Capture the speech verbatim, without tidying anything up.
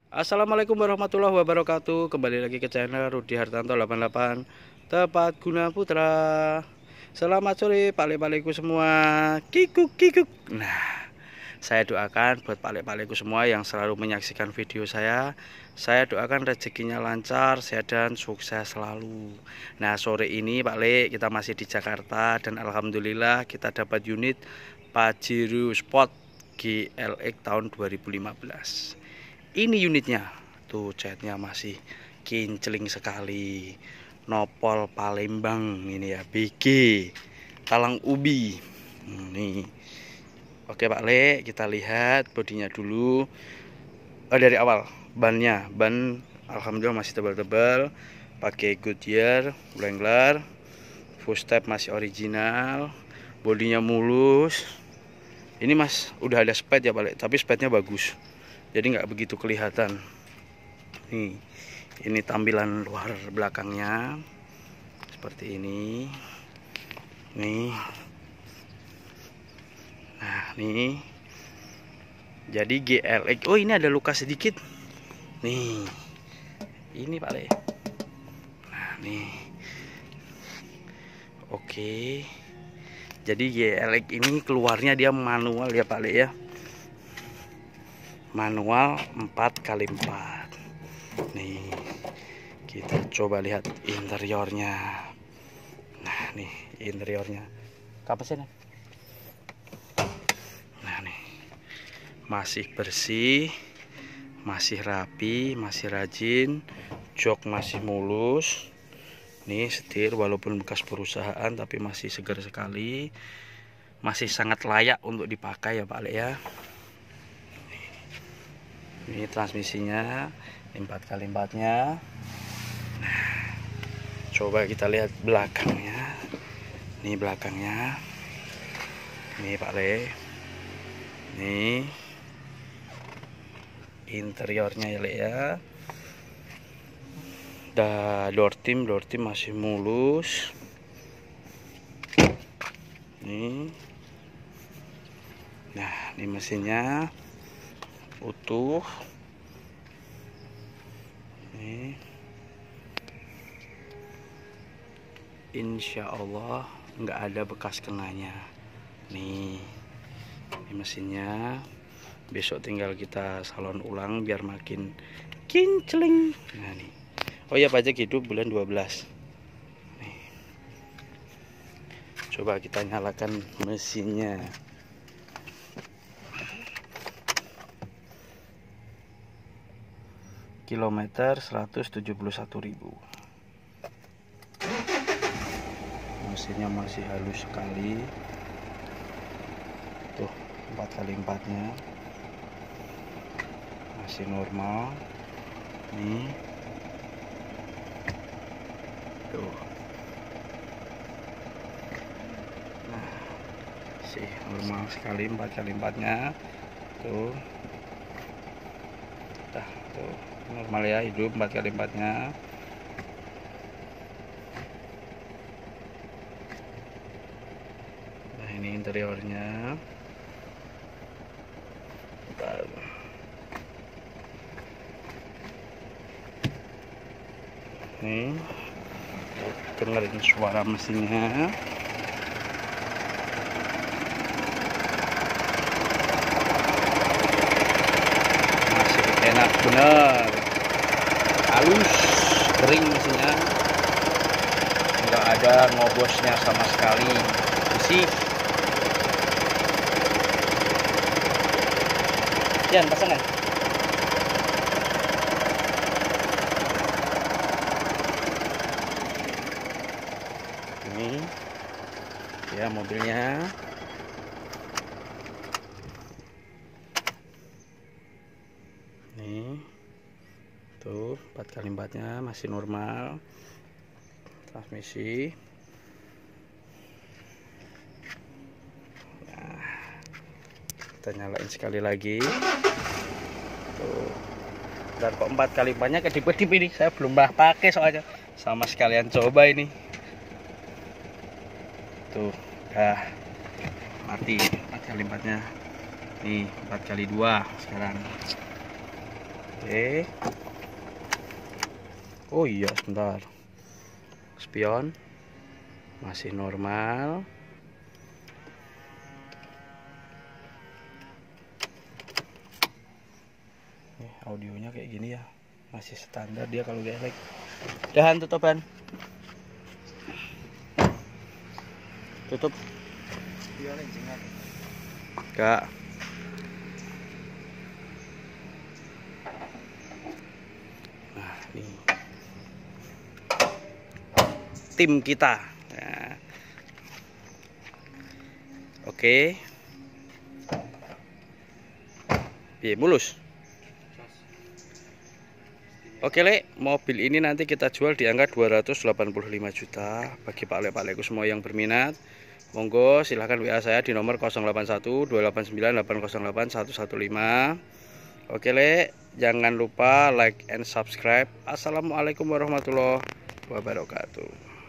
Assalamualaikum warahmatullahi wabarakatuh. Kembali lagi ke channel Rudi Hartanto delapan puluh delapan Tepat Guna Putra. Selamat sore pale-paleku semua. Kikuk kikuk. Nah, saya doakan buat pale-paleku semua yang selalu menyaksikan video saya. Saya doakan rezekinya lancar, sehat dan sukses selalu. Nah, sore ini Pak Le kita masih di Jakarta dan alhamdulillah kita dapat unit Pajero Sport G L X tahun dua ribu lima belas. Ini unitnya tuh, catnya masih kincling sekali, nopol Palembang ini ya, B G Talang Ubi nih. Oke Pak Le, kita lihat bodinya dulu. Oh, dari awal bannya, ban alhamdulillah masih tebal-tebal, pakai Goodyear Wrangler, full step masih original, bodinya mulus. Ini mas udah ada spade ya Pak Le, tapi spade-nya bagus, jadi nggak begitu kelihatan. Nih, ini tampilan luar belakangnya seperti ini. Nih, nah nih, jadi G L X. Oh, ini ada luka sedikit. Nih, ini Pak Le. Nah nih, oke. Jadi G L X ini keluarnya dia manual ya Pak Le ya. Manual empat kali empat. Nih, kita coba lihat interiornya. Nah nih interiornya kapasin. Nah nih, masih bersih, masih rapi, masih rajin, jok masih mulus. Nih setir walaupun bekas perusahaan tapi masih segar sekali, masih sangat layak untuk dipakai ya Pak Le ya. Ini transmisinya empat kali empat-nya. Nah, coba kita lihat belakangnya. Ini belakangnya. Ini Pak Le. Ini interiornya ya Le ya. Da door trim, door trim masih mulus. Nih. Nah, ini mesinnya utuh. Nih, insya Allah nggak ada bekas kenanya. Nih, ini mesinnya. Besok tinggal kita salon ulang biar makin kincling. Nah nih, oh ya, pajak hidup bulan dua belas. Nih, coba kita nyalakan mesinnya. Kilometer seratus tujuh puluh satu ribu. Mesinnya masih halus sekali. Tuh, empat kali empat-nya masih normal. Nih, tuh. Nah, sih normal sekali empat kali empat-nya. Tuh. Nah, tuh normal ya, hidup empat kali empat-nya. Nah, ini interiornya. Bentar. Nih, dengerin suara mesinnya. Masih enak bener, halus, kering mesinnya, nggak ada ngobosnya sama sekali, bersih. Yan, pasang kan? Ini ya mobilnya. Nih, tuh empat kali empat-nya masih normal. Transmisi. Nah, kita nyalain sekali lagi. Tuh. Dan kok empat kali empat-nya kedip-kedip ini. Saya belum pernah pakai soalnya. Sama sekalian coba ini. Tuh, dah mati empat kali empat-nya. Nih, empat kali dua sekarang. Oke. Oh iya, sebentar. Spion masih normal. Nih, audionya kayak gini ya, masih standar dia kalau gelek. Dahan tutupan. Tutup. Enggak. Nah, ini tim kita. Nah. Oke. Piye, mulus. Oke Le, mobil ini nanti kita jual di angka dua ratus delapan puluh lima juta. Bagi Pak Le, Pak Leku semua yang berminat, monggo silahkan W A saya di nomor nol delapan satu dua delapan sembilan delapan nol delapan satu satu lima. Oke Le, jangan lupa like and subscribe. Assalamualaikum warahmatullahi wabarakatuh.